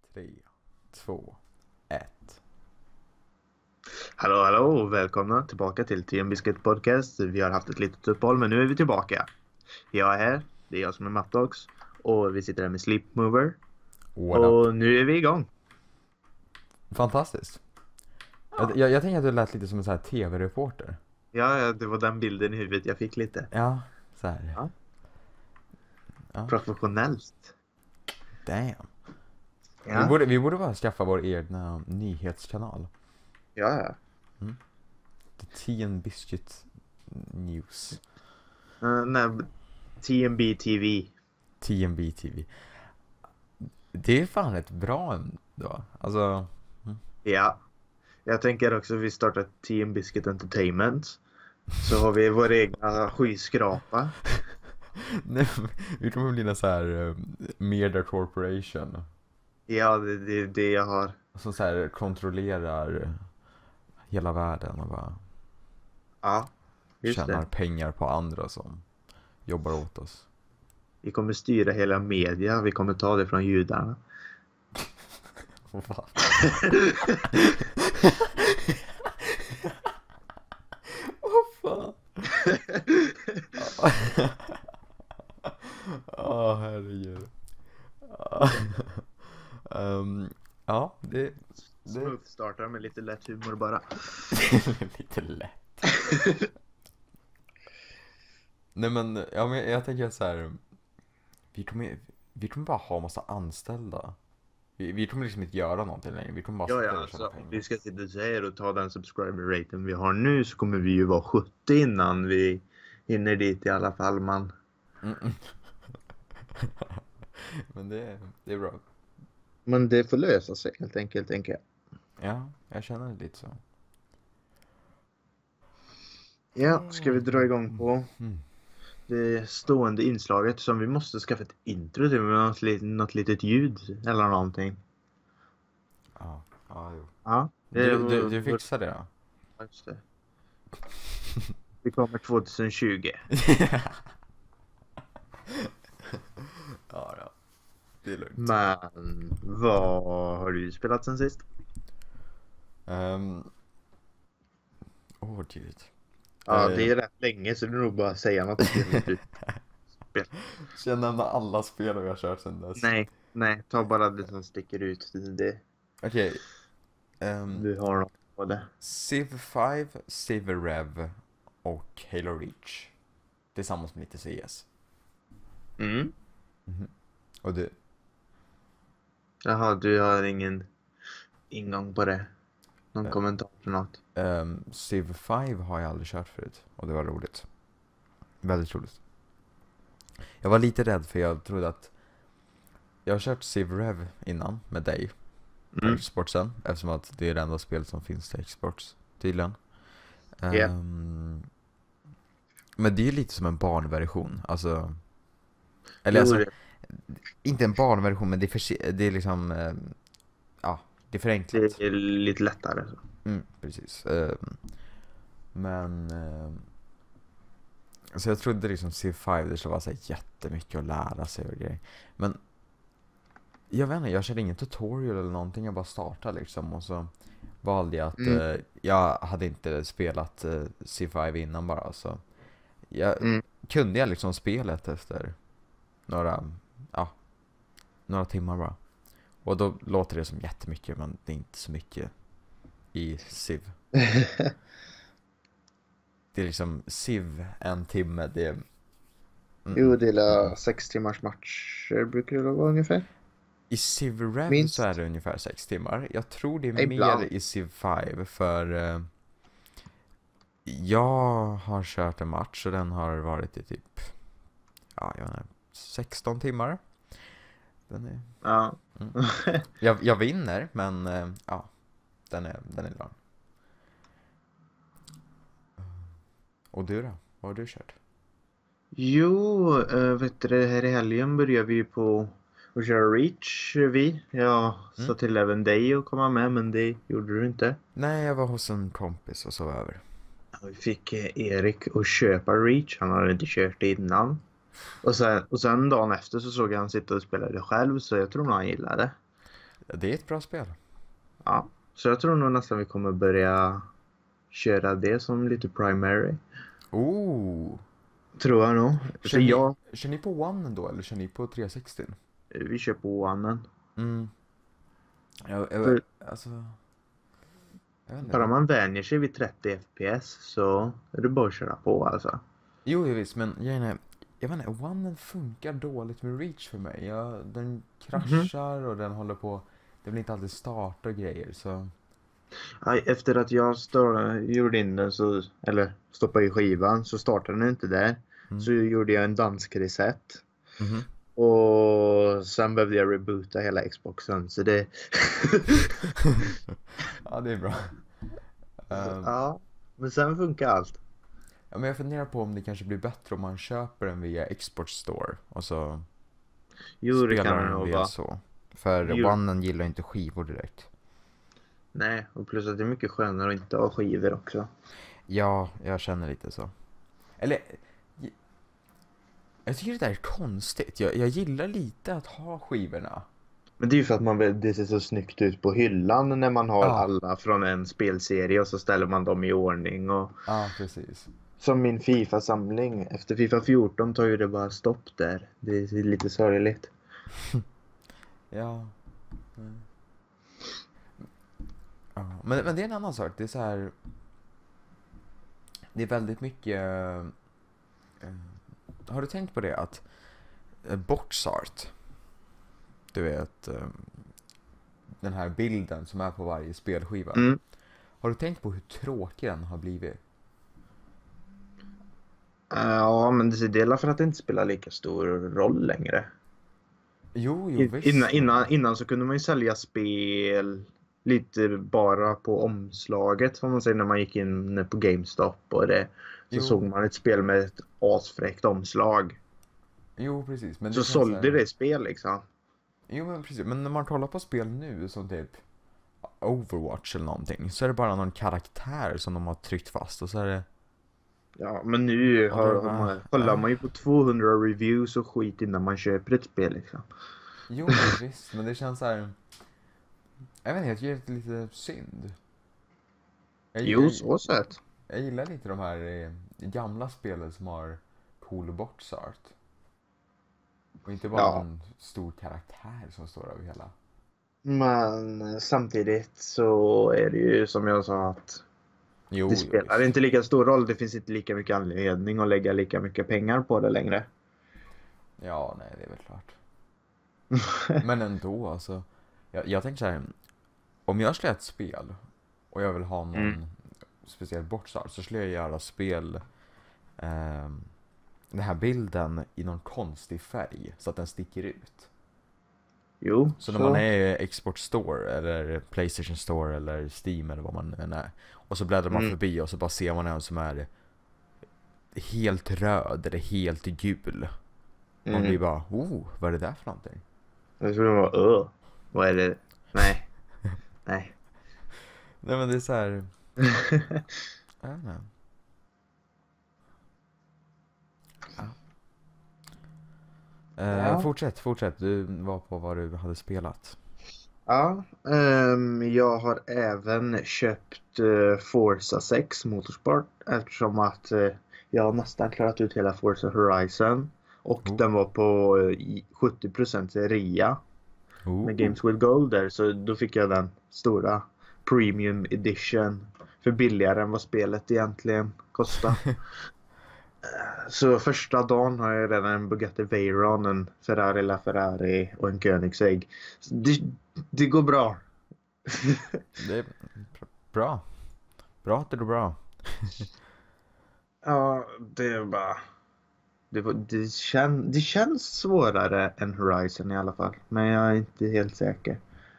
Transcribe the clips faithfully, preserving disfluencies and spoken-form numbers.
Tre, två, ett. Hallå, hallå och välkomna tillbaka till T M Biscuit podcast. Vi har haft ett litet uppehåll men nu är vi tillbaka. Jag är här, det är jag som är Mattox och vi sitter här med Sleep Mover. What up? Och nu är vi igång. Fantastiskt. Jag, jag, jag tänker att du lät lite som en sån här tv-reporter. Ja, ja, det var den bilden i huvudet jag fick lite. Ja, så här. Ja. Ja. Professionellt. Damn. Ja, Vi, borde, vi borde bara skaffa vår egna nyhetskanal. ja. ja. Mm. The T M Biscuit News. Uh, nej, T M B T V. T M B T V. Det är fan rätt bra ändå. Alltså... Mm. Ja. Jag tänker också att vi startar T M Biscuit Entertainment. Så har vi vår egna skyskrapa. Nej, vi kommer bli en så här uh, media corporation. Ja, det är det, det jag har. Som så här kontrollerar hela världen och bara Ja, just tjänar det. pengar på andra som jobbar åt oss. Vi kommer styra hela media. Vi kommer ta det från judarna. Va? Vad fan? Åh, oh, herregud. um, ja, det... det... Smooth startar med lite lätt humor bara. lite lätt. Nej men, ja, men jag tänker så här. Vi kommer, vi kommer bara ha massa anställda. Vi, vi kommer liksom inte göra någonting längre. Vi kommer bara Ja, sitta ja, och tjäna alltså, pengar. vi ska sitta och säga och ta den subscriber-raten vi har nu så kommer vi ju vara sjuttio innan vi hinner dit i alla fall, man. Mm -mm. Men det, det är bra. Men det får lösa sig helt enkelt, tänker jag. Ja, jag känner lite så. Ja, ska vi dra igång på Mm. det stående inslaget som vi måste skaffa ett intro till med något, lit- något litet ljud eller någonting. Ja, ja, jo. Ja, det Du, är- du, du fixar det då? Just det. Vi kommer tjugohundratjugo. Ja, ja. Det är lugnt. Men vad har du spelat sen sist? Um... Åh, gud. Ja, Eh. det är rätt länge så du nog bara säga något. Spel. Så jag nämner alla spel vi har kört sen dess. Nej, nej, ta bara det som sticker ut. Det, Okej. Um, du har något på det. Civ fem, Civ Rev och Halo Reach. Tillsammans med lite C S. Mm. Mhm. Och du? Jaha, du har ingen ingång på det. Någon Eh. kommentar till något? Um, Civ fem har jag aldrig kört förut. Och det var roligt. Väldigt roligt. Jag var lite rädd för jag trodde att... Jag har kört Civ Rev innan med dig. På Mm. Xboxen. Eftersom att det är det enda spel som finns till Xbox. Tydligen. Yeah. Um, men det är lite som en barnversion. Alltså... Eller Jo, alltså... det- Inte en barnversion, men det är, för, det är liksom... Um, ja, det är förenklat. Det är lite lättare. Så. Mm, precis. Um, men... Um, så jag trodde liksom Civ fem det skulle vara så här jättemycket att lära sig och grejer. Men... Jag vet inte, jag körde ingen tutorial eller någonting. Jag bara startade liksom och så valde jag att... Mm. Uh, jag hade inte spelat uh, Civ fem innan bara, så... Jag, Mm. kunde jag liksom spelet efter några... Ja, några timmar bara. Och då låter det som jättemycket, men det är inte så mycket i Civ. Det är liksom Civ en timme, det är... Mm, Jo, det är mm. sex timmars matcher brukar det vara ungefär. I Civ Rev Minst. så är det ungefär sex timmar. Jag tror det är Ibland. mer i Civ fem för... Uh, jag har kört en match och den har varit i typ... Ja, jag vet inte, sexton timmar. Den är... Ja. Mm. Jag, jag vinner, men uh, ja, den är, den är lång. Och du då? Vad har du kört? Jo, äh, vet du, det här i helgen börjar vi på att köra Reach, vi. Jag sa Mm. till även dig att komma med, men det gjorde du inte. Nej, jag var hos en kompis och sov över. Vi fick eh, Erik att köpa Reach, han hade inte kört det innan. Och sen, och sen dagen efter så såg jag han sitta och spela det själv, så jag tror nog han gillade det. Det är ett bra spel. Ja, så jag tror nog nästan vi kommer börja köra det som lite primary. Oh! Tror jag nog. Kör För ni, jag, kör ni på One då, eller kör ni på tre sextio? vi kör på Onen. Mm. Jag, jag, För alltså... Jag vet inte. bara Det, man vänjer sig vid trettio F P S så är det bara att köra på alltså. jo, jo, visst, men jag, är, jag vet inte, One funkar dåligt med Reach för mig. Jag, den kraschar och den håller på... Det blir inte alltid start och grejer, så... Aj, efter att jag stod, gjorde in den så, eller stoppade i skivan så startade den inte där. Mm. Så gjorde jag en dansk reset. Mhm. Och sen behövde jag reboota hela Xboxen. Så det... Ja, det är bra. Um, ja, men sen funkar allt. ja, men jag funderar på om det kanske blir bättre om man köper den via Export Store och så Jo, det kan spelar det den nog via vara. så. För Jo. One gillar inte skivor direkt. Nej, och plus att det är mycket skönare att inte ha skivor också. Ja, jag känner lite så. Eller, jag, jag tycker det där är konstigt. Jag, jag gillar lite att ha skivorna. Men det är ju för att man vill, det ser så snyggt ut på hyllan när man har Ja. alla från en spelserie och så ställer man dem i ordning. Och Ja, precis. som min FIFA-samling. Efter FIFA fjorton tar ju det bara stopp där. Det är lite sorgligt. Ja. Mm. Ja. Men, men det är en annan sak. Det är så här... Det är väldigt mycket... eh, har du tänkt på det att eh, box art, du vet, eh, den här bilden som är på varje spelskiva. Mm. Har du tänkt på hur tråkig den har blivit? Ja, men det är delar för att det inte spelar lika stor roll längre. Jo, jo, I- visst. Innan, innan, innan så kunde man ju sälja spel lite bara på omslaget, som man säger, när man gick in på GameStop och det. Så Jo. såg man ett spel med ett asfräckt omslag. Jo, precis. Men det Så känns sålde så här- det spel liksom. Jo, men precis. Men när man kollar på spel nu som typ Overwatch eller någonting, så är det bara någon karaktär som de har tryckt fast och så är det... Ja, men nu Ja, har, det har var- man, kollar ja. man ju på tvåhundra reviews och skit innan man köper ett spel liksom. Jo, men visst. Men det känns så här... Jag vet inte, jag tycker det är lite synd. Jag, Jo, jag, så sett. jag gillar lite de här eh, gamla spelen som har cool box art. Och inte bara Ja. en stor karaktär som står över hela. Men samtidigt så är det ju som jag sa att Jo, det jo, spelar visst. inte lika stor roll. Det finns inte lika mycket anledning att lägga lika mycket pengar på det längre. Ja, nej, det är väl klart. Men ändå, alltså. Jag, jag tänker så här. Om jag skulle ha ett spel och jag vill ha någon Mm. speciell boxart, så skulle jag göra spel eh, den här bilden i någon konstig färg så att den sticker ut. Jo, Så när man är i Export Store eller PlayStation Store eller Steam eller vad man än är, och så bläddrar man Mm. förbi och så bara ser man en som är helt röd eller helt gul. Man Mm. blir bara, oh, vad är det där för någonting? Jag tror det var öh. Vad är det? Nej. Nej. Nej, men det är så här. Jag vet inte. Ja. Eh, Ja. Fortsätt, fortsätt. Du var på vad du hade spelat. Ja, ehm, jag har även köpt uh, Forza sex Motorsport eftersom att eh, jag har nästan klarat ut hela Forza Horizon och Oh. den var på eh, i sjuttio procent rea Oh. med Games with Gold där, så då fick jag den stora Premium Edition för billigare än vad spelet egentligen kostar. Så första dagen har jag redan en Bugatti Veyron, en Ferrari LaFerrari och en Koenigsegg. Så Det, det går bra. Det är bra. Bra att det går bra. Ja, det är bara... Det, var- det, kän, det känns svårare än Horizon i alla fall. Men jag är inte helt säker.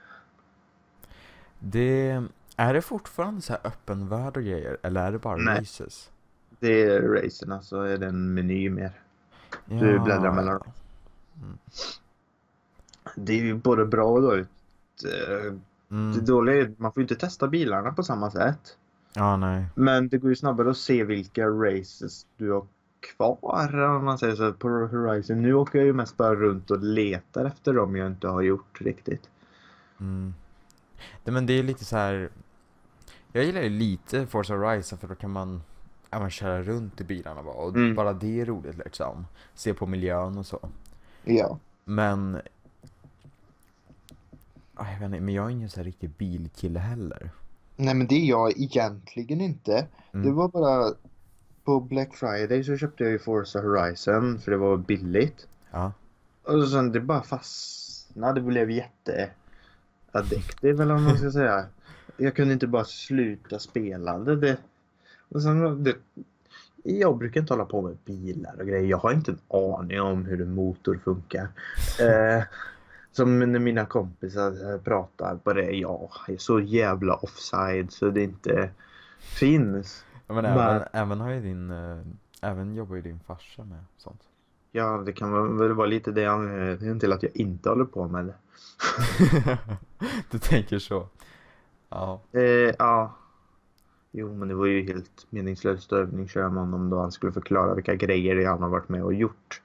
Det, är det fortfarande så här öppen värld och grejer? Eller är det bara Nej. races? Det är racerna, så är det en meny mer. Du bläddrar mellan dem. Mm. Det är ju både bra och dåligt. Eh, Det Mm. dåliga är att man får ju inte testa bilarna på samma sätt. Ja, nej. Men det går ju snabbare att se vilka races du har kvar, om man säger så, på Horizon. Nu åker jag ju mest bara runt och letar efter dem jag inte har gjort riktigt. Mm. Det, men det är lite så här. Jag gillar ju lite Forza Horizon för då kan man, ja, man köra runt i bilarna bara, och Mm. bara det är roligt liksom. Se på miljön och så. Ja. Men ah, jag vet inte, men jag är ingen så här riktig bilkille heller. Nej, men det är jag egentligen inte. Det Mm. var bara på Black Friday så köpte jag ju Forza Horizon för det var billigt. Ja. Och sen det bara fastnade. Det blev jätteaddictive eller vad man ska säga. Jag kunde inte bara sluta spelande. Det, och sen, det, jag brukar inte hålla på med bilar och grejer. Jag har inte en aning om hur en motor funkar. Eh, som när mina kompisar pratar på det. Ja, jag är så jävla offside så det inte finns. Ja, men Men, även, även har ju din, äh, även jobbar ju din farsa med sånt. ja, det kan väl vara lite det anledningen till att jag inte håller på med det. Du tänker så. Ja. Eh, ja. Jo, men det var ju helt meningslöst övning köra med honom då han skulle förklara vilka grejer han har varit med och gjort.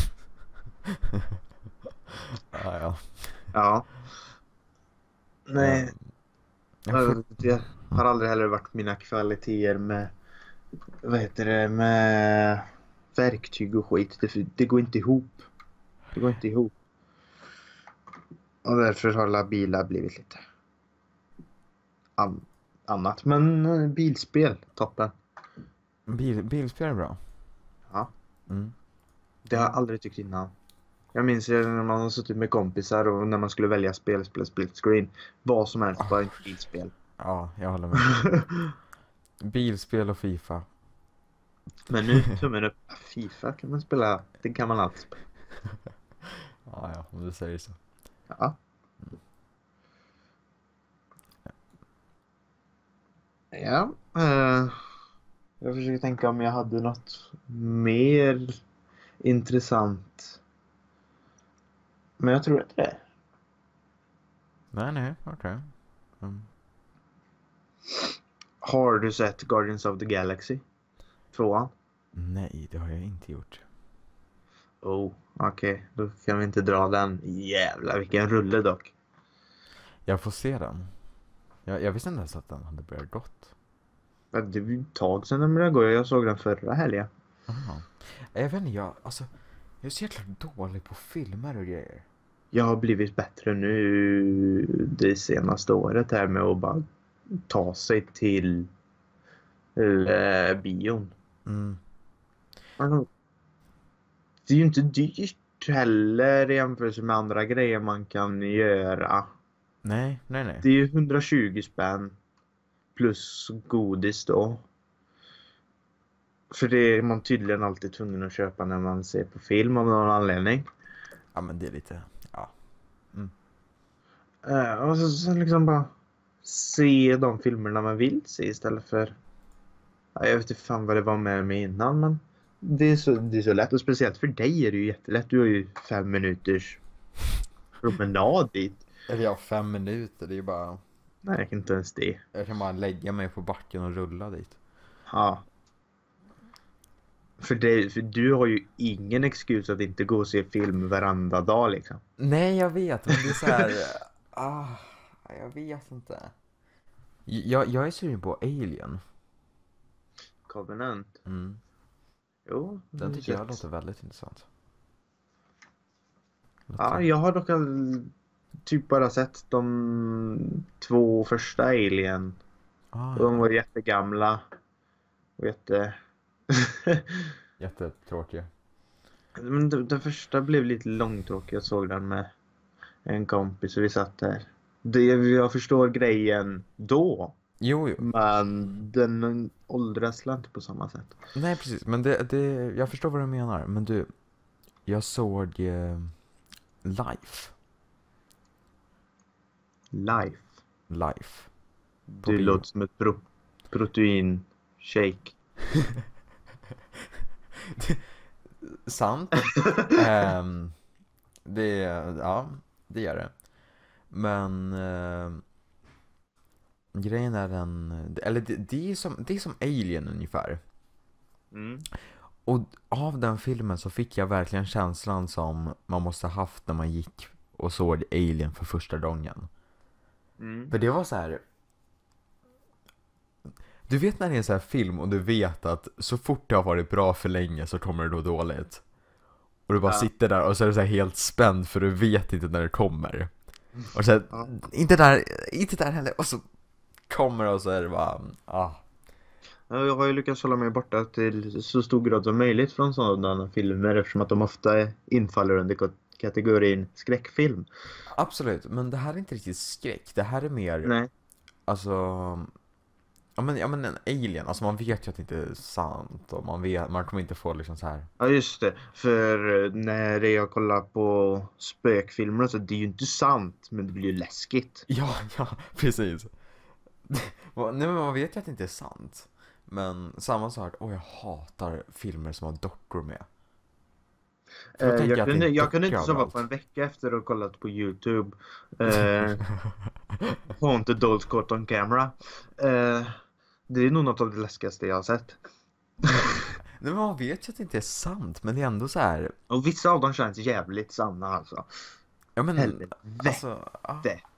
Ja, ja. Ja. Nej, Jag får... det har aldrig heller varit mina kvaliteter med, vad heter det, med verktyg och skit. Det, det går inte ihop. Det går inte ihop. Och därför har alla bilar blivit lite an- annat. Men eh, bilspel, toppen. Bil, bilspel är bra. Ja. Mm. Det har jag aldrig tyckt innan. Jag minns ju när man har suttit med kompisar och när man skulle välja spel, spela split screen. Vad som helst, bara inte bilspel. Ja, jag håller med. Bilspel och FIFA. Men nu, tummen upp. FIFA kan man spela. Det kan man alltid spela. Ja, ja, om du säger så. Ja. Ja. Eh, jag försöker tänka om jag hade något mer intressant. Men jag tror inte det. Nej, nej, okej. Okay. Mm. Har du sett Guardians of the Galaxy? Tvåan? Nej, det har jag inte gjort. Oh, okej. Okay. Då kan vi inte dra den. Jävlar, vilken rulle dock. Jag får se den. Jag, jag visste inte ens att den hade börjat gått. Ja, det var ju ett tag sedan den började gå. Jag såg den förra helgen. Aha. Jag vet inte, jag, alltså, jag är så jäkla dålig på filmer och grejer. Jag har blivit bättre nu det senaste året här med att bara ta sig till äh, bion. Mm. Alltså, det är ju inte dyrt heller i jämförelse med andra grejer man kan göra. Nej, nej, nej. Det är ju hundratjugo spänn plus godis då. För det är man tydligen alltid tvungen att köpa när man ser på film av någon anledning. Ja, men det är lite, ja. Mm. Uh, och så, så liksom bara se de filmerna man vill se istället för... Ja, jag vet inte fan vad det var med mig innan, men det är, så, det är så lätt. Och speciellt för dig är det ju jättelätt. Du har ju fem minuters promenad dit. Eller ja, fem minuter, det är ju bara... Nej, inte ens det. Jag kan bara lägga mig på backen och rulla dit. Ja. För, det, för du har ju ingen excuse att inte gå och se film varenda dag liksom. Nej, jag vet, men det är så här... ah, jag vet inte. Jag, jag är sugen på Alien. Covenant. Mm. Jo. Den tycker jag låter väldigt intressant. Låter... Ja, jag har dock all, typ bara sett de två första Alien. Ah, Och de var jättegamla. Och jätte... jättetråkiga. Men den, den första blev lite långtråkig. Jag såg den med en kompis och vi satt där. Det, jag förstår grejen då. Jo, jo. Men den åldras inte på samma sätt. Nej, precis. Men det, det, jag förstår vad du menar. Men du, jag såg eh, Life. Life. Life. Det låter som ett pro- protein shake. Sant. um, det, ja, det gör det. Men uh, grejen är den, eller det, det är som det är som Alien ungefär. Mm. Och av den filmen så fick jag verkligen känslan som man måste haft när man gick och såg Alien för första gången. Mm. För det var så här. Du vet när det är en sån här film och du vet att så fort det har varit bra för länge så kommer det då dåligt. Och du bara Ja. sitter där och så är du så här helt spänd för du vet inte när det kommer. Och så här, Ja. inte där, inte där heller. Och så kommer det och så är det bara, ah. Ja, jag har ju lyckats hålla mig borta till så stor grad som möjligt från sådana filmer eftersom att de ofta infaller under k- kategorin skräckfilm. Absolut, men det här är inte riktigt skräck. Det här är mer, Nej. alltså, ja men, ja men en alien. Alltså man vet ju att det inte är sant. Och man vet, man kommer inte få liksom så här. Ja, just det. För när jag kollar på spökfilmer så det är ju inte sant, men det blir ju läskigt. Ja, ja, precis. Nej men man vet ju att det inte är sant. Men samma sak, åh jag hatar filmer som har dockor med. För då Eh, tänker jag, att det är kunde, en jag kunde docka inte sova överallt. på en vecka efter att ha kollat på YouTube. Eh, Haunted Dolls Caught on Camera. Eh, det är nog något av det läskigaste jag har sett. Nej men man vet ju att det inte är sant. Men det är ändå så här. Och vissa av dem känns jävligt sanna alltså. Ja men, Helvete. alltså, ah.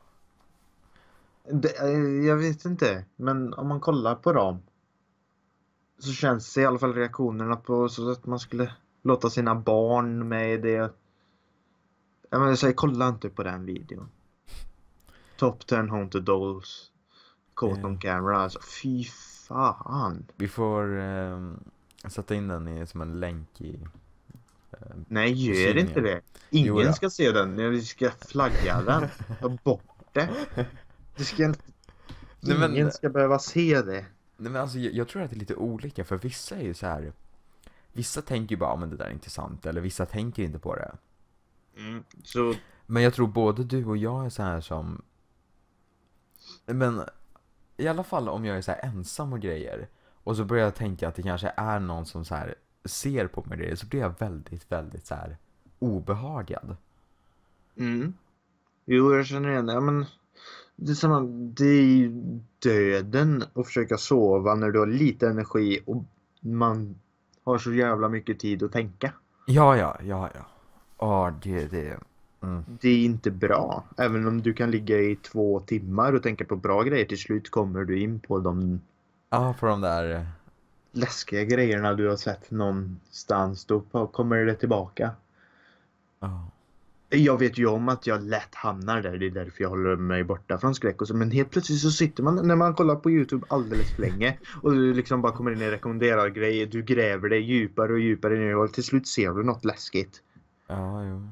Det, eh, jag vet inte, men om man kollar på dem så känns det i alla fall reaktionerna på så att man skulle låta sina barn med i det. Jag menar, säg kolla inte på den videon. Top ten Haunted Dolls Caught Yeah. on Camera, alltså fy fan. Vi får eh, sätta in den i, som en länk i eh, Nej, gör beskrivningen. inte det. Ingen Jo, ja. ska se den, vi ska flagga den. Ta bort det. Det ska inte... Nej, men- Ingen ska behöva se det. Nej men alltså jag, jag tror att det är lite olika. För vissa är ju så här. Vissa tänker ju bara, ah, men det där är inte sant. Eller vissa tänker inte på det. Mm, så Men jag tror både du och jag är så här som. Men i alla fall om jag är så här ensam och grejer. Och så börjar jag tänka att det kanske är någon som så här ser på mig det. Så blir jag väldigt, väldigt så här obehagad. Mm. Jo, jag känner igen det. Ja, men det är samma, det är ju döden att försöka sova när du har lite energi och man har så jävla mycket tid att tänka. Ja, ja, ja, ja. Ja, det, det. Mm. Det är inte bra. Även om du kan ligga i två timmar och tänka på bra grejer, till slut kommer du in på de Ja, på de där. läskiga grejerna du har sett någonstans. Då kommer det tillbaka. Ja. Jag vet ju om att jag lätt hamnar där. Det är därför jag håller mig borta från skräck och så. Men helt plötsligt så sitter man när man kollar på YouTube alldeles för länge. Och du liksom bara kommer in i rekommenderade grejer. Du gräver dig djupare och djupare ner. Och till slut ser du något läskigt. Ja, jo.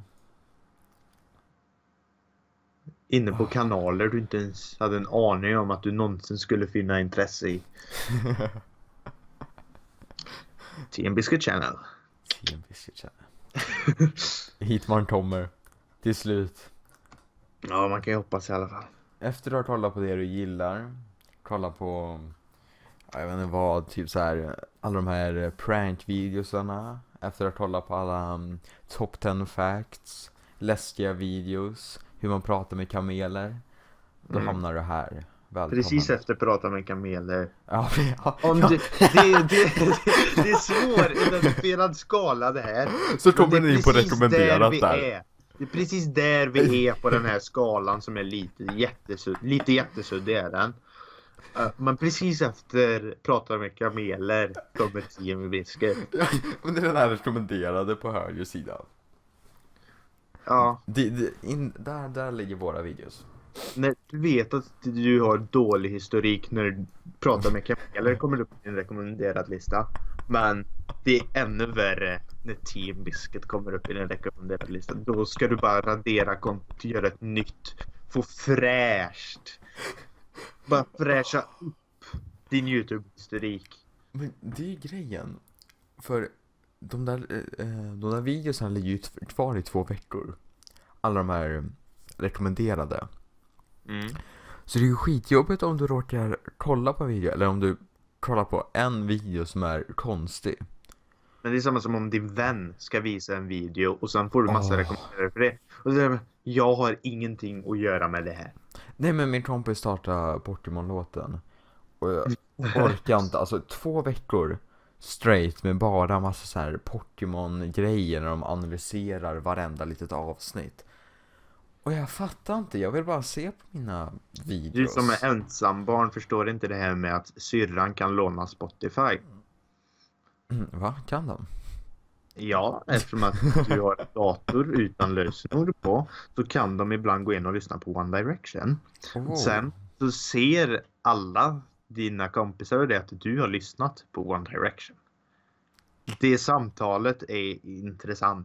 Inne på kanaler du inte ens hade en aning om att du någonsin skulle finna intresse i. Till en Biscuit Channel. Till en Biscuit Channel. Hit man kommer. Till slut. Ja, man kan ju hoppas i alla fall. Efter att ha kollat på det du gillar. Kolla på. Jag vet inte vad. Typ så här. Alla de här prank-videosarna. Efter att ha kollat på alla um, top ten facts. Läskiga videos. Hur man pratar med kameler. Då Mm. hamnar du här. Välkommen. Precis efter prata med kameler. Ja, ja, Om ja. det, det, det, det, det är svåridentifierad skala det här. Så kommer Men det är ni in på precis rekommenderat vi där. är. Det är precis där vi är på den här skalan som är lite jättesuddig. Lite jättesuddig är den. Uh, men precis efter prata med kameler kommer tio med Biscuit. Ja, men det är den här rekommenderade på höger sida. Ja, Det, det, in, där, där ligger våra videos. när du vet att du har dålig historik när du pratar med kameler kommer du upp i en rekommenderad lista. Men det är ännu värre när Team Biscuit kommer upp i en rekommenderad lista. Då ska du bara radera kontot, göra ett nytt, få fräscht. Bara fräscha upp din YouTube-historik. Men det är grejen. För de där, eh, de där videorna ligger ju t- kvar i två veckor. Alla de här rekommenderade. Mm. Så det är ju skitjobbigt om du råkar kolla på en video. Eller om du kollar på en video som är konstig. Men det är samma som om din vän ska visa en video och sen får du massa Åh. rekommendationer för det. Och så är det, jag har ingenting att göra med det här. Nej men min kompis startade Pokémon-låten. Och jag orkar inte. Alltså två veckor straight med bara massa så här Pokémon-grejer när de analyserar varenda litet avsnitt. Och jag fattar inte, jag vill bara se på mina videos. Du som är ensambarn förstår inte det här med att syrran kan låna Spotify. Mm, va? Kan de? Ja, eftersom att du har en dator utan lösenord på så kan de ibland gå in och lyssna på One Direction. Oh. Sen så ser alla dina kompisar det att du har lyssnat på One Direction. Det samtalet är intressant.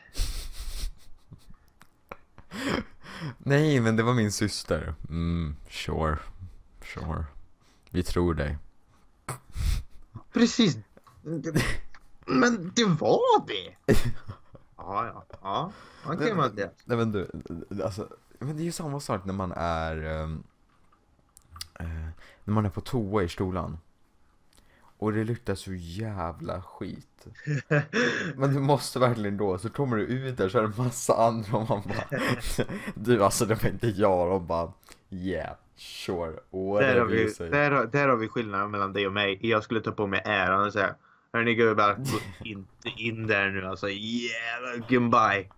Nej, men det var min syster. Mm, sure. Sure. Vi tror dig. Precis. Men det var det. Ja, ja. Ja, okej okay, Mattias. Nej, men du, alltså, men det är ju samma sak när man är um, uh, när man är på toa i stolan. Och det luktar så jävla skit. Men du måste verkligen då, så kommer du ut där så är det en massa andra och man bara du, alltså det var inte jag. Och bara, yeah, sure. Där har, vi, där, har, där har vi skillnaden mellan dig och mig. Jag skulle ta på mig äran och säga, hörni gubbar, gå inte in där nu. Alltså, yeah, goodbye.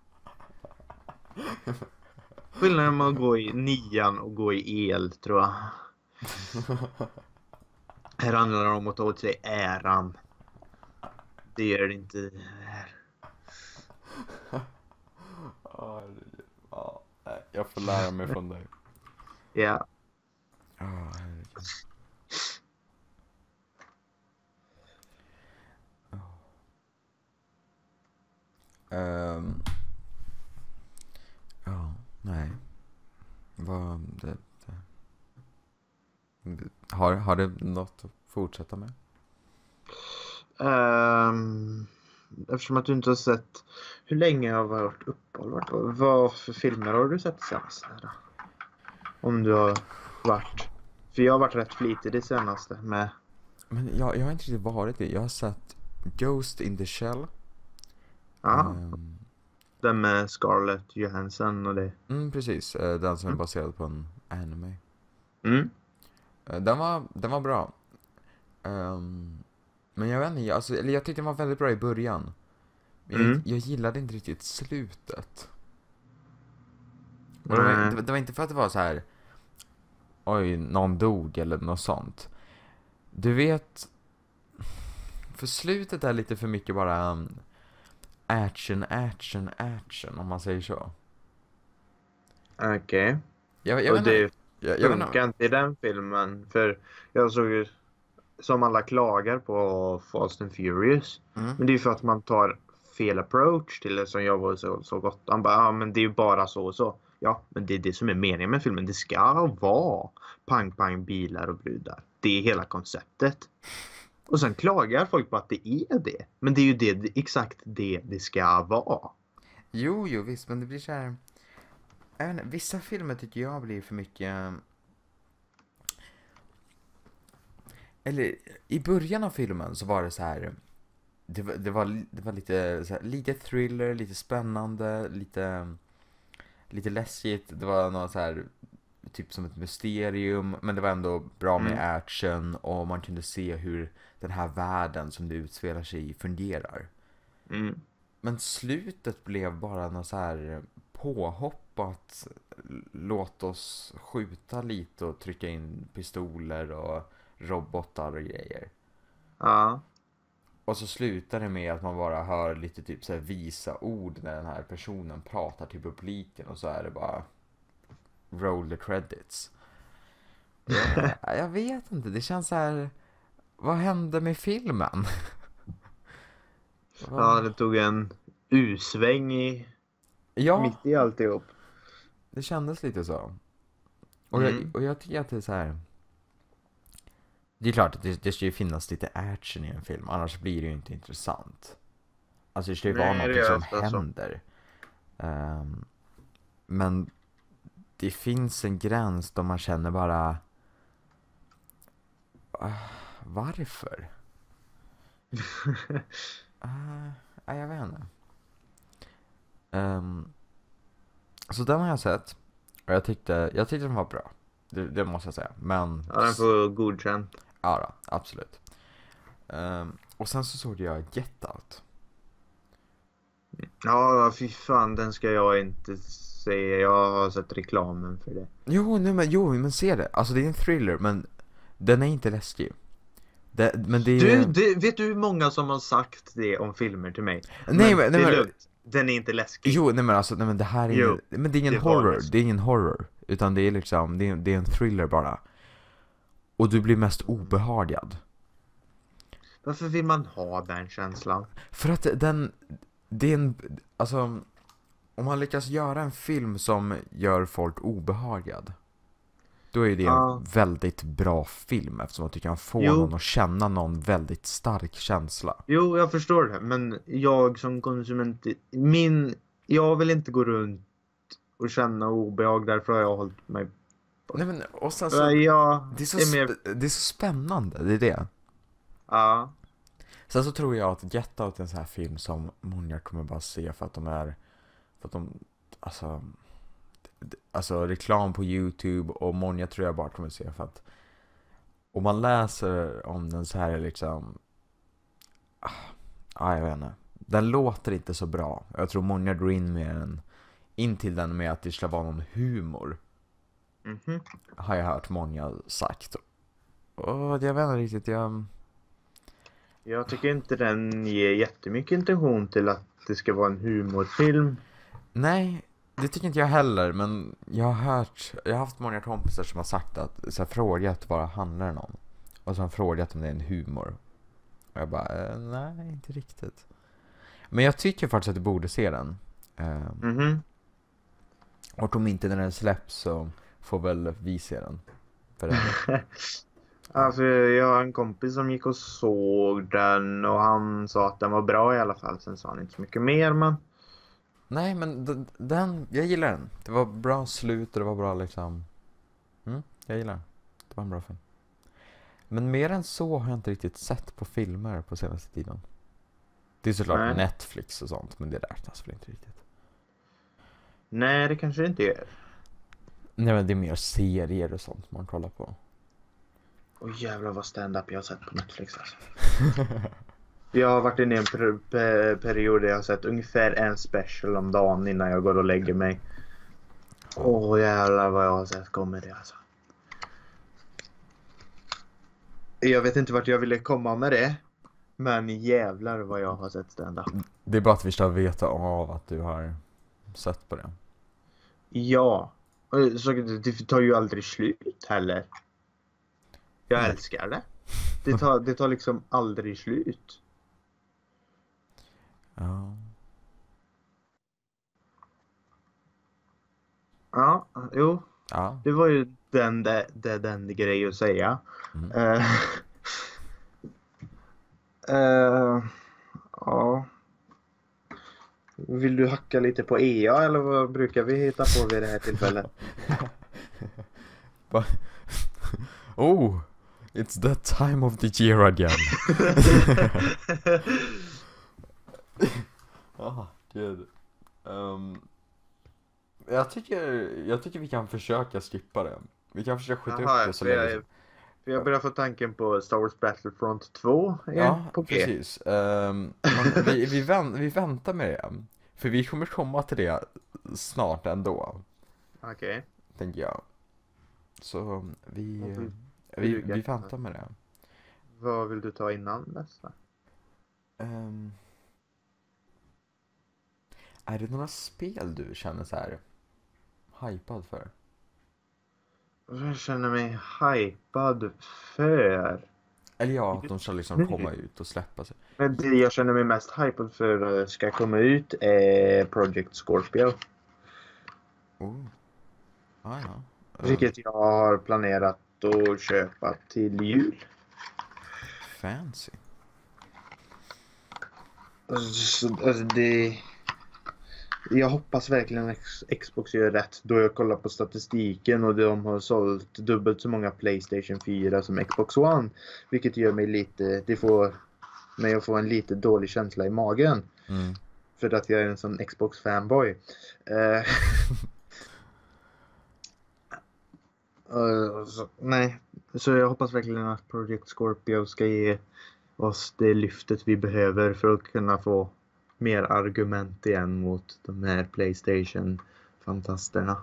Skillnaden med att gå i nian och gå i el, tror jag. Här handlar det om att ta åt sig äran. Det gör det inte här. Ja, jag får lära mig från dig. Ja. Oh, um, ja, nej. Vad det, det. Har, har det något att fortsätta med? Um, eftersom att du inte har sett, hur länge har varit uppehåll? Vad för filmer har du sett senast? Då? Om du har varit, för jag har varit rätt flitig det senaste med. Men jag, jag har inte riktigt varit det. Jag har sett Ghost in the Shell. Ja. Um, den med Scarlett Johansson och det. Mm, precis. Den som är baserad på en anime. Mm. Den var, den var bra. Um, men jag vet inte, alltså, eller jag tyckte den var väldigt bra i början. Men Mm. jag, jag gillade inte riktigt slutet. Och det, var, det, det var inte för att det var så här, oj, någon dog eller något sånt. Du vet, för slutet är lite för mycket bara um, action, action, action, om man säger så. Okej. Okay. Jag, jag och det jag, jag funkar inte i den filmen. För jag såg ju, som alla klagar på Fast and Furious. Mm. Men det är ju för att man tar fel approach till det, som jag var så, så gott. Han bara, ja men det är ju bara så och så. Ja, men det är det som är meningen med filmen. Det ska vara pang, pang, bilar och brudar. Det är hela konceptet. Och sen klagar folk på att det är det. Men det är ju det, exakt det det ska vara. Jo, jo, visst. Men det blir så här... Inte, vissa filmer tycker jag blir för mycket... Eller, i början av filmen så var det så här... Det var, det var, det var lite, så här, lite thriller, lite spännande, lite... Lite läskigt. Det var något så här... Typ som ett mysterium. Men det var ändå bra med mm. action. Och man kunde se hur den här världen som det utspelar sig i fungerar. Mm. Men slutet blev bara något så här påhopp att låt oss skjuta lite och trycka in pistoler och robotar och grejer. Ja. Och så slutar det med att man bara hör lite typ så här visa ord när den här personen pratar till publiken, och så är det bara roll the credits. Jag, jag vet inte, det känns så här, vad hände med filmen? Ja, det tog en U-sväng i ja, mitt i alltihop. Det kändes lite så. Och, mm. jag, och jag tycker att det är så här. Det är klart att det, det ska ju finnas lite action i en film, annars blir det ju inte intressant. Alltså det ska ju vara något som händer. Um, men det finns en gräns då man känner bara uh, varför? uh, jag vet inte. Um, så den har jag sett. Och jag tyckte, jag tyckte den var bra. Det, det måste jag säga. Men ja, den får godkänt. Ja då, absolut. Um, och sen så såg jag Get Out. Ja, fy fan, den ska jag inte se. Jag har sett reklamen för det. Jo, nej, men, jo, men se det. Alltså det är en thriller, men den är inte läskig. Det, men det Du, är... du, vet du hur många som har sagt det om filmer till mig? Nej, Men men, det nej, är men, lugnt. Den är inte läskig. jo, nej men alltså, nej men det här är Jo, ingen, men det är ingen det var horror, läskigt. det är ingen horror. Utan det är liksom, det är, det är en thriller bara. Och du blir mest obehagad. Varför vill man ha den känslan? För att den, det är en, alltså, om man lyckas göra en film som gör folk obehagad, då är det en Ja. väldigt bra film, eftersom att du kan få Jo. någon att känna någon väldigt stark känsla. Jo, jag förstår det. Men jag som konsument, min, jag vill inte gå runt och känna obehag. Därför har jag hållit mig. Nej men, och sen Så, så, jag det är så, är mer, sp- det är så spännande, det är det. ja. Sen så tror jag att Get Out är en sån här film som många kommer bara se för att de är, för att de, alltså, d- alltså reklam på YouTube, och många tror jag bara kommer se för att, om man läser om den så här liksom, ah, ah, jag vet inte, den låter inte så bra. Jag tror många går in med den, in till den med att det ska vara någon humor, Mhm. har jag hört många sagt. Och jag vet inte riktigt, jag... Jag tycker inte den ger jättemycket intention till att det ska vara en humorfilm. Nej, det tycker inte jag heller, men jag har hört, jag har haft många kompisar som har sagt att, så här, frågat vad det handlar om. Och så har frågat om det är en humor. Och jag bara, eh, nej, inte riktigt. Men jag tycker faktiskt att du borde se den. Eh, Mhm. och om inte när den släpps så får väl vi se den. För det. Alltså, jag har en kompis som gick och såg den och han sa att den var bra i alla fall. Sen sa han inte så mycket mer, men Nej, men d- den, jag gillar den. Det var bra slut och det var bra liksom. Mm, jag gillar den. Det var en bra film. Men mer än så har jag inte riktigt sett på filmer på senaste tiden. Det är såklart Nej. Netflix och sånt, men det räknas väl inte riktigt. nej, det kanske det inte är. Nej, men det är mer serier och sånt man kollar på. Åh jävlar vad stand-up jag har sett på Netflix alltså. Jag har varit inne i en per- per- period där jag har sett ungefär en special om dagen innan jag går och lägger mig. Åh jävlar vad jag har sett comedy alltså. Jag vet inte vart jag ville komma med det. Men jävlar vad jag har sett stand-up. Det är bara att vi ska veta av att du har sett på det. Ja. Och så det tar ju aldrig slut heller. Jag Nej. älskar det. Det tar, det tar liksom aldrig slut. Ja. Ja, jo. Ja. Det var ju den, det, det, den grej att säga. Mm. Eh, eh, ja. Vill du hacka lite på E A eller vad brukar vi hitta på vid det här tillfället? Va? Oh, it's that time of the year again. Ah, gud. Um, jag tycker jag tycker vi kan försöka skippa det. Vi kan försöka skjuta Jaha, upp det så för länge. jag, för jag börjar få tanken på Star Wars Battlefront två igen Ja, på G. precis. Um, men vi, vi, vänt, vi väntar med det. För vi kommer komma till det snart ändå, Okej. tänker jag. Så vi, Vad vill- vi, vill du vi getta? väntar med det. Vad vill du ta innan dessa? Um, är det några spel du känner så här hypad för? Jag känner mig hypad för... Eller ja, att de ska liksom komma ut och släppa sig. Men det jag känner mig mest hypad för ska komma ut är Project Scorpio. Oh. Ah, ja. Uh, Vilket jag har planerat att köpa till jul. fancy. Alltså, alltså det... Jag hoppas verkligen att Xbox gör rätt då jag kollar på statistiken och de har sålt dubbelt så många PlayStation fyra som Xbox One. Vilket gör mig lite... Det får mig att få en lite dålig känsla i magen. Mm. För att jag är en sån Xbox-fanboy. Uh, uh, så, nej, så jag hoppas verkligen att Project Scorpio ska ge oss det lyftet vi behöver för att kunna få mer argument igen mot de här PlayStation-fantasterna.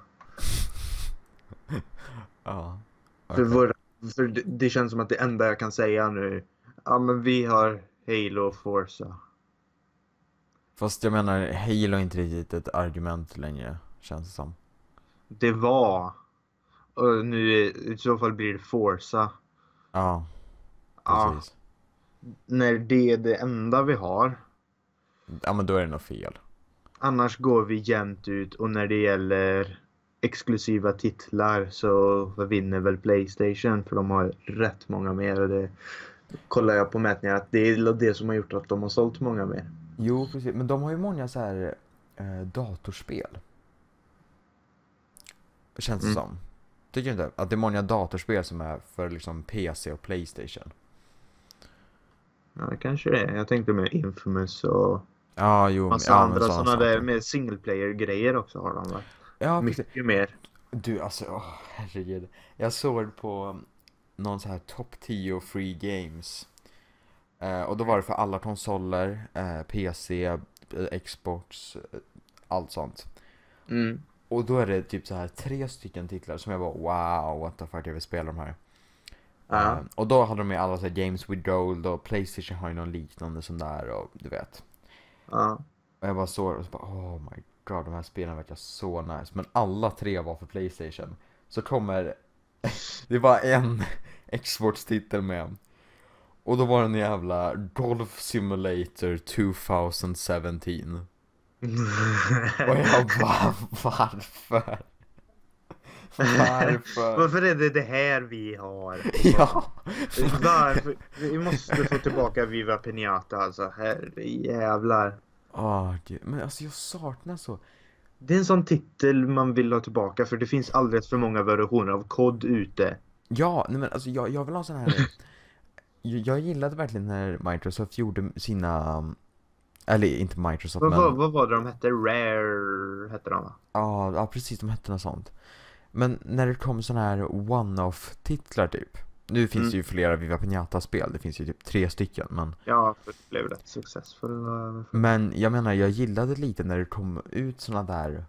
Ja. För, Okay. vår, för det, det känns som att det enda jag kan säga nu, ja men vi har Halo och Forza. Fast jag menar, Halo är inte riktigt ett argument längre, känns det som. Det var, och nu i, i så fall blir det Forza. Ja, Ja, precis. när det är det enda vi har. Ja, men då är det nog fel. Annars går vi jämnt ut, och när det gäller exklusiva titlar så vinner väl PlayStation, för de har rätt många mer, och det kollar jag på mätningar att det är det som har gjort att de har sålt många mer. Jo, precis. Men de har ju många så här eh, datorspel. Känns det Mm. som. Tycker du inte att det är många datorspel som är för liksom P C och PlayStation? Ja, kanske det. Jag tänkte med Infamous och Ja, jo. massa Ja, andra men sådana sådana där saker. med single player grejer också har de, va? Ja, precis. Mycket mer. Du, alltså, åh, herregud. Jag såg på någon så här top tio free games. Eh, och då var det för alla konsoler, eh, P C, eh, Xbox, eh, allt sånt. Mm. Och då är det typ så här tre stycken titlar som jag bara, wow, what the fuck, jag vill spela de här. Ja. Eh, och då hade de med alla så här Games with Gold, och PlayStation har ju någon liknande sån där, och du vet. Ja. Och jag bara såg och så bara, oh my god, de här spelen verkar så nice. Men alla tre var för PlayStation. Så kommer, det var en Xbox-titel med. Och då var det en jävla Golf Simulator tjugohundrasjutton. Och jag bara, varför? Varför? Varför är det det här vi har? Ja. Varför? Vi måste få tillbaka Viva Pinata, alltså. Herre jävlar. Åh, gud. Men alltså jag saknar så. Det är en sån titel man vill ha tillbaka, för det finns alldeles för många versioner av kod ute. Ja, nej men alltså jag, jag vill ha sån här. jag, jag gillade verkligen när Microsoft gjorde sina, eller inte Microsoft, Vad, men vad, vad var det de hette? Rare hette de, va? ja, ja, precis, de hette något sånt. Men när det kom såna här one-off-titlar typ. Nu finns Mm. det ju flera Viva Pinata-spel. Det finns ju typ tre stycken, men Ja, för det blev rätt successful. men jag menar, jag gillade lite när det kom ut såna där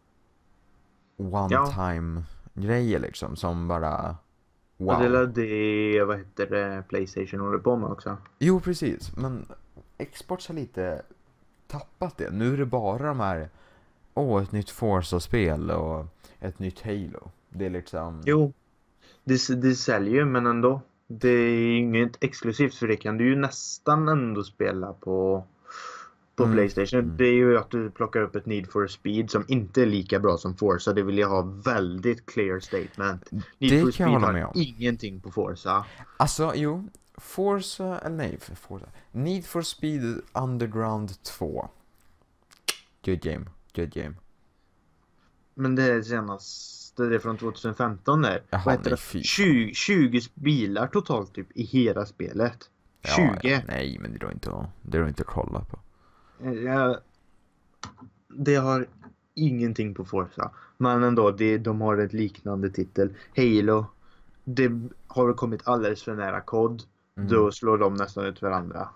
one-time-grejer liksom, som bara wow. Och det är det, vad heter det, PlayStation håller på med också. Jo, precis. Men Xbox har lite tappat det. Nu är det bara de här, åh, ett nytt Forza-spel och ett nytt Halo. Det är liksom... Jo, det, det säljer ju, men ändå. Det är inget exklusivt, för det kan du ju nästan ändå spela på på Mm, PlayStation. mm. Det är ju att du plockar upp ett Need for Speed som inte är lika bra som Forza. Det vill jag ha väldigt clear statement. Need Det for kan jag Speed hålla har med om. ingenting på Forza. Alltså, jo. Forza, eller nej, Forza. Need for Speed Underground två. Good game, good game. Men det är senast, det är från tjugohundrafemton där. Jaha, Vad heter nej, det? fy. tjugo, tjugo bilar totalt typ i hela spelet. Ja, tjugo. ja, nej, men det är då inte, att- det är då inte att kolla på. Ja, det har ingenting på Forza. Men ändå, det, de har ett liknande titel. Halo. Det har kommit alldeles för nära kod. Mm. Då slår de nästan ut varandra.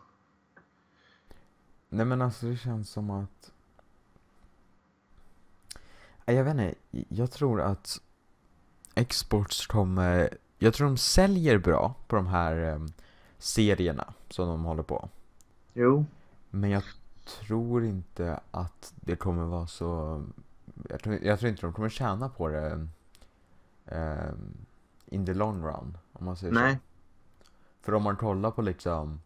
Nej, men alltså det känns som att... Nej, jag vet inte, jag tror att Xbox kommer... Jag tror de säljer bra på de här um, serierna som de håller på. Jo. Men jag tror inte att det kommer vara så... Jag tror, jag tror inte de kommer tjäna på det um, in the long run, om man säger Nej. så. För om man kollar på liksom...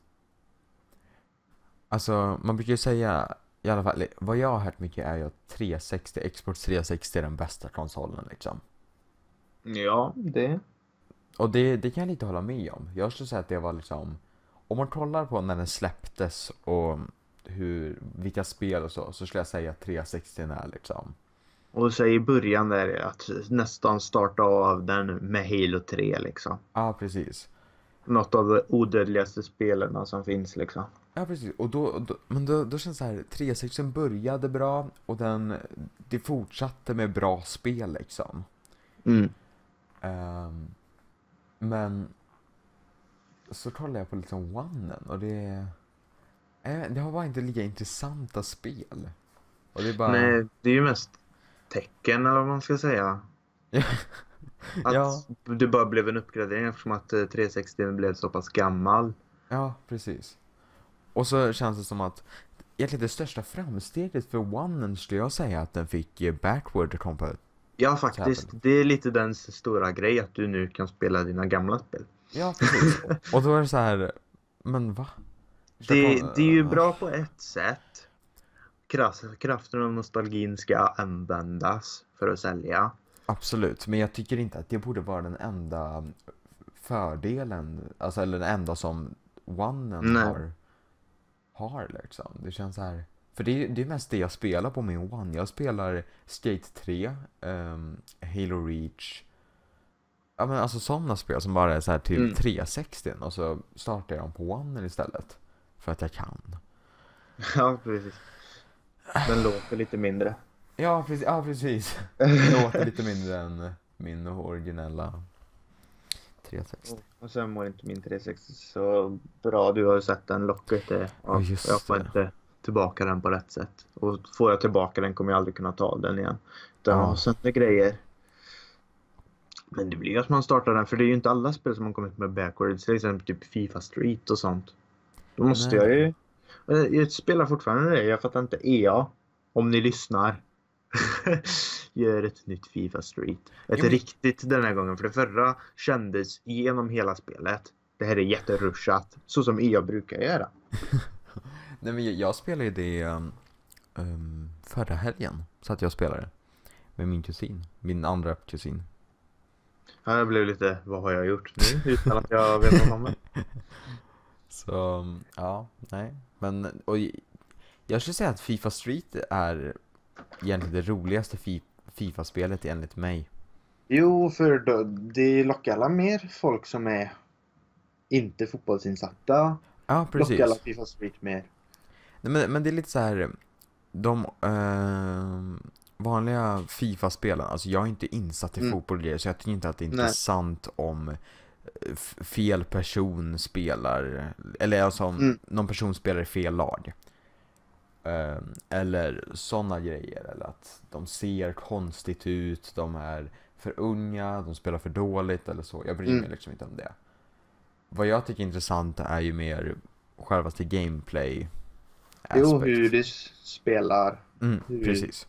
Alltså, man brukar ju säga... I alla fall, vad jag har hört mycket är ju att trehundrasextio, Xbox trehundrasextio är den bästa konsolen liksom. Ja, det. Och det, det kan jag lite hålla med om. Jag skulle säga att det var liksom... Om man kollar på när den släpptes och hur, vilka spel och så, så skulle jag säga att trehundrasextio är liksom... Och så i början där att nästan starta av den med Halo tre liksom. Ja, ah, precis. Något av de odödligaste spelarna som finns liksom. Ja, precis. Och då, då, men då, då känns det här, trehundrasextio började bra och den, det fortsatte med bra spel liksom. Mm. Um, men så kollar jag på liksom One och det Eh, Det har bara inte lika intressanta spel. Och det är bara... Nej, det är ju mest tecken eller vad man ska säga. Ja, Att det bara blev en uppgradering eftersom att eh, trehundrasextio blev så pass gammal. ja, precis. Och så känns det som att egentligen det största framsteget för One skulle jag säga att den fick eh, backward compatibility. Ja, faktiskt. Det är lite den stora grej att du nu kan spela dina gamla spel. Ja, precis. Och då är det så här, men va? Det, det är ju Uh, bra på ett sätt. Kraft- Kraften och nostalgin ska användas för att sälja. Absolut, men jag tycker inte att det borde vara den enda fördelen, alltså eller den enda som One Nej. har har liksom. Det känns så här, för det är, det är mest det jag spelar på min One. Jag spelar Skate tre, um, Halo Reach. Ja, men alltså sådana spel som bara är så här till Mm. trehundrasextio och så startar jag dem på One istället för att jag kan. Ja, precis. Den låter lite mindre. Ja, precis. Ja, precis. Det låter lite mindre än min originella trehundrasextio. Och sen mår inte min trehundrasextio så bra. Du har ju sett den locket. Det. Ja, just jag får det. inte tillbaka den på rätt sätt. Och får jag tillbaka den kommer jag aldrig kunna ta den igen. Utan Ja. har sönder grejer. Men det blir ju att man startar den. För det är ju inte alla spel som har kommit med backwards. Till exempel typ FIFA Street och sånt. Då måste Nej. jag ju... Jag spelar fortfarande det. Jag fattar inte. E A, om ni lyssnar. Gör ett nytt FIFA Street. Ett Jo, men- riktigt den här gången. För det förra kändes genom hela spelet. Det här är jätterushat. Så som E A brukar göra. Nej, men jag, jag spelade ju det um, um, förra helgen. Så att jag spelade med min kusin. Min andra kusin. Ja, jag blev lite, vad har jag gjort nu? Utan att jag vet vad man är. Så, um, ja, nej. Men, och j- jag skulle säga att FIFA Street är egentligen det roligaste fi- FIFA-spelet enligt mig. Jo, för då, det lockar alla mer folk som är inte fotbollsinsatta. Ja, precis. Lockar alla FIFA Street mer. Nej, men, men det är lite så här, de eh, vanliga FIFA-spelarna, alltså jag är inte insatt i Mm. fotboll och grejer, så jag tycker inte att det är Nej. intressant om eh, f- fel person spelar, eller alltså om Mm. någon person spelar i fel lag. Eh, eller sådana grejer, eller att de ser konstigt ut, de är för unga, de spelar för dåligt eller så. Jag bryr mig Mm. liksom inte om det. Vad jag tycker är intressant är ju mer självaste gameplay Jo, aspect. hur det spelar. Mm, hur- precis.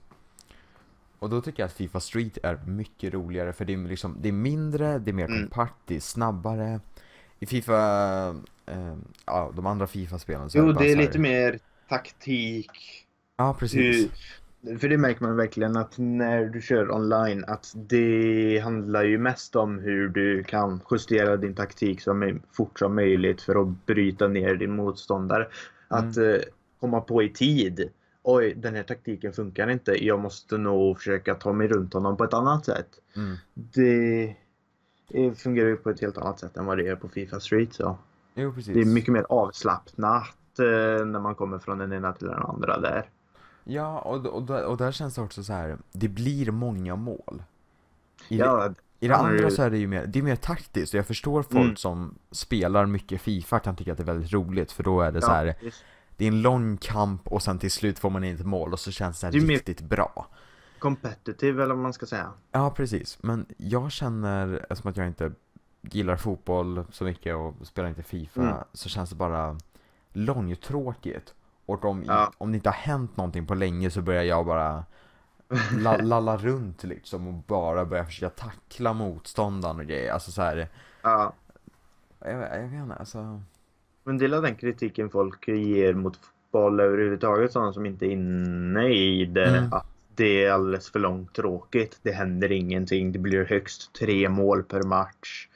Och då tycker jag att FIFA Street är mycket roligare, för det är, liksom, det är mindre, det är mer Mm. kompakt, det är snabbare. I FIFA, eh, ja, de andra FIFA-spelen så är Jo, det bara det är så här- lite mer taktik. Ja, precis. Hur, för det märker man verkligen att när du kör online att det handlar ju mest om hur du kan justera din taktik så fort som möjligt för att bryta ner din motståndare. Att eh, komma på i tid. Oj, den här taktiken funkar inte. Jag måste nog försöka ta mig runt honom på ett annat sätt. Mm. Det, det fungerar ju på ett helt annat sätt än vad det är på FIFA Street. Så. Jo, precis. Det är mycket mer avslappnat eh, när man kommer från den ena till den andra där. Ja, och, och, där- och där känns det också så här, det blir många mål. I, Ja, det, i det ja, men andra det- så är det ju mer, det är mer taktiskt, och jag förstår folk Mm. som spelar mycket FIFA kan tycka att det är väldigt roligt, för då är det så ja, här, visst. det är en lång kamp och sen till slut får man in ett mål och så känns det, här Det är mer- riktigt bra. Competitive eller vad man ska säga. Ja, precis. Men jag känner, eftersom att jag inte gillar fotboll så mycket och spelar inte FIFA, Mm. så känns det bara långtråkigt. Och om, Ja. om det inte har hänt någonting på länge så börjar jag bara la, lalla runt liksom och bara börja försöka tackla motståndaren och grejer. Alltså så här, Ja. jag, jag vet inte, alltså... Men det är den kritiken folk ger mot fotboll överhuvudtaget, sådana som inte är inne i det. Mm. Att det är alldeles för långtråkigt. Det händer ingenting. Det blir högst tre mål per match.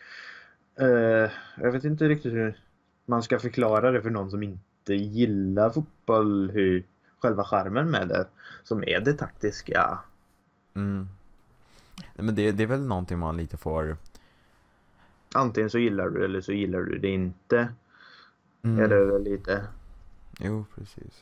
Eh, jag vet inte riktigt hur man ska förklara det för någon som inte gillar fotboll. Hur själva charmen med det, som är det taktiska. Mm. Nej, men det, det är väl någonting man lite får... Antingen så gillar du eller så gillar du det inte. Mm. Är det väl lite. Jo, precis.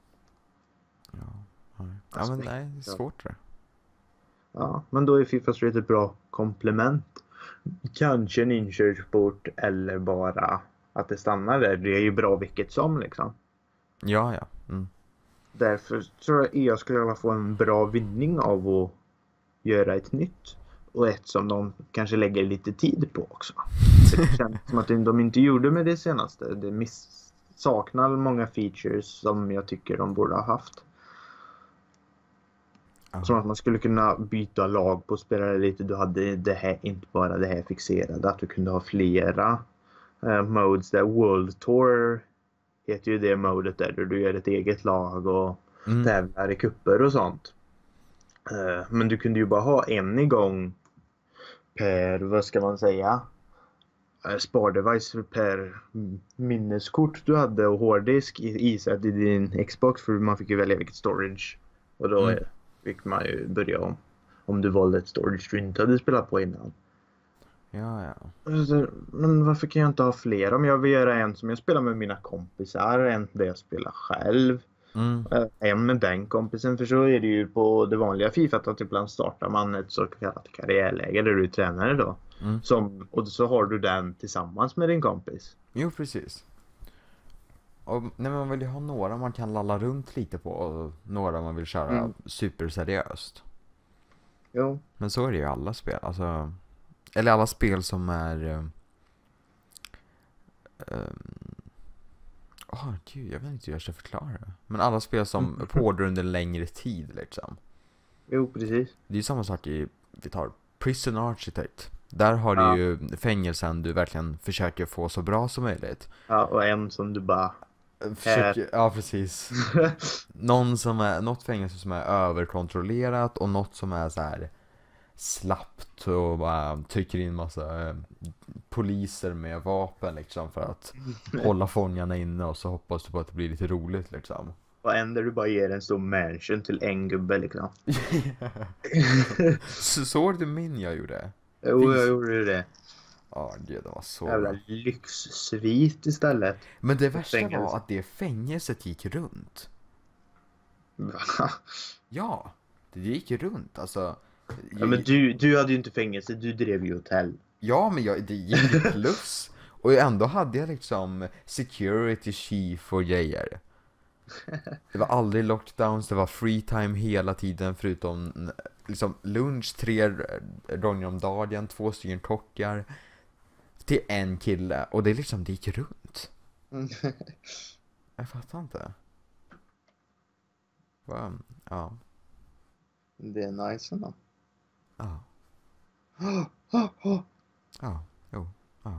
Ja, nej. Ja, men nej, det är svårt det. Ja, men då är FIFA Street ett bra komplement. Kanske en inkörsport eller bara att det stannar där. Det är ju bra vilket som liksom. Ja, ja. Mm. Därför tror jag E A skulle kunna få en bra vinning av att göra ett nytt. Och ett som de kanske lägger lite tid på också. Det känns som att de inte gjorde med det senaste. Det miss- saknar många features som jag tycker de borde ha haft. Ja. Som att man skulle kunna byta lag på spelare lite. Du hade det här, inte bara det här fixerade. Att du kunde ha flera uh, modes där. World Tour heter ju det modet där. Där du gör ett eget lag och Mm. tävlar i kupper och sånt. Uh, men du kunde ju bara ha en igång per, vad ska man säga? Uh, spardevice per minneskort du hade och hårddisk isatt i din Xbox. För man fick ju välja vilket storage. Och då Mm. fick man ju börja om. Om du valde ett storage du inte hade spelat på innan. Ja, ja. Men varför kan jag inte ha fler? Om jag vill göra en som jag spelar med mina kompisar. En där jag spelar själv. Mm. En med den kompisen. För så är det ju på det vanliga FIFA. Att ibland startar man ett så kallat karriärläge. Där du är tränare då. Mm. Som, och så har du den tillsammans med din kompis. Jo, precis. Och nej, man vill ju ha några man kan lalla runt lite på. Och några man vill köra Mm. superseriöst. Jo. Men så är det ju alla spel. Alltså, eller alla spel som är... Uh, um, oh, gud, jag vet inte hur jag ska förklara det. Men alla spel som pågår under längre tid liksom. Jo, precis. Det är ju samma sak i... Vi tar Prison Architect. Där har Ja. du ju fängelsen du verkligen försöker få så bra som möjligt. Ja, och en som du bara... Försöker, ja, precis. Någon som är, något fängelse som är överkontrollerat och något som är så här slappt och bara trycker in massa eh, poliser med vapen liksom för att hålla fångarna inne och så hoppas du på att det blir lite roligt liksom. Och en där du bara ger en stor mansion till en gubbe liksom. Så såg du min jag gjorde? Jo, jag gjorde ju det. Ja, det var så Jävla bra. lyxsvit istället. Men det värsta Fängelse. var att det fängelset gick runt. Va? Ja, det gick runt. Alltså, Ja, men du, du hade ju inte fängelse, du drev ju hotell. ja, men jag, det gick ju plus. Och ändå hade jag liksom security chief och grejer. Det var aldrig lockdowns, det var free time hela tiden förutom liksom lunch tre gånger om dagen, två stycken kockar till en kille. Och det liksom, det gick runt. Jag fattar inte. Va? Ja. Det är nice ändå. Ja. Oh, oh, oh. Ja. Jo. Ja.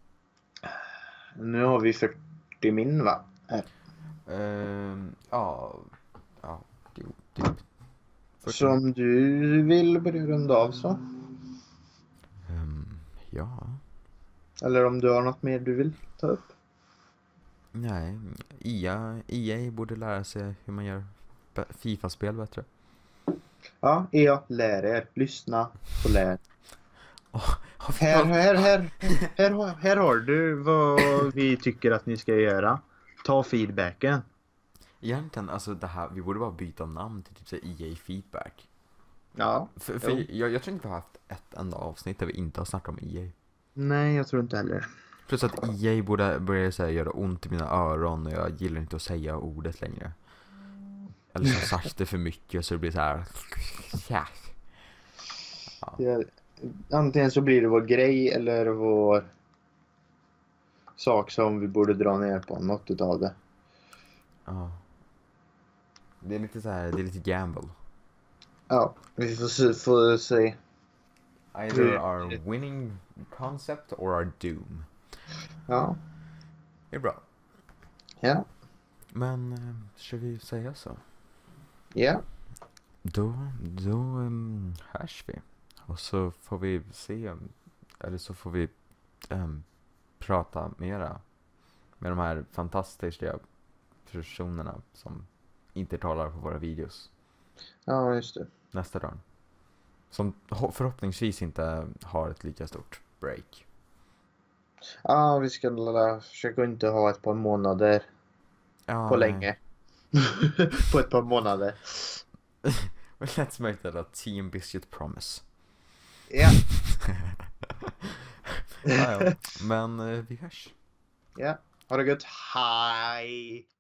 Nu har vi fyrtio min va? Här. Ehm, ja. Ja. Jo, typ. Så om du vill börja runda av så. Um, ja. Eller om du har något mer du vill ta upp. Nej. E A, E A borde lära sig hur man gör FIFA-spel bättre. Ja, E A, lär er. Lyssna och lär. Oh, Här, här, här, här, har- här har du vad vi tycker att ni ska göra. Ta feedbacken. Egentligen, alltså det här, vi borde bara byta namn till typ så här E A Feedback. Ja. För, för Jo. jag, jag tror inte vi har haft ett enda avsnitt där vi inte har snackat om E A. Nej, jag tror inte heller. Plus att E A borde börja så här, göra ont i mina öron och jag gillar inte att säga ordet längre. Eller så har jag sagt det för mycket så det blir så här. Ja. Ja. Ja, antingen så blir det vår grej eller vår sak som vi borde dra ner på. Något utav det. Ja. Det är lite så här, det är lite gamble. Ja, vi får se. Får se. Either our winning concept or our doom. Ja. Det är bra. Ja. Men eh, ska vi säga så? Ja. Då, då um, hörs vi. Och så får vi se, eller så får vi um, prata mera med de här fantastiska personerna som inte talar på våra videos Ja, just det. nästa dag. Som ho- förhoppningsvis inte har ett lika stort break. Ja, vi ska la- försöka inte ha ett par månader Ja, på nej. länge. På ett par månader. Let's make that a Team Biscuit promise. Ja. Ja, ja. Men eh, vi hörs. Ja. Ha det gött. Hej.